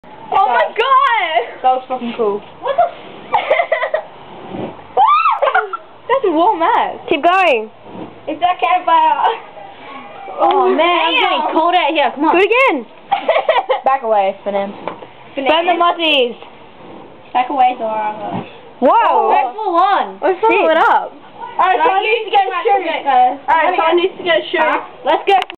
Oh my god! That was fucking cool. What the That's a warm ass. Keep going. Is that campfire? Oh man, I'm getting cold out here. Come on. Do it again. Back away, Fernand. Burn the muzzies. Back away, Dora. Whoa. We're full on. We're filling it up. Alright, so I need to get a shoe. Alright, so I need to get a shoe. Let's go.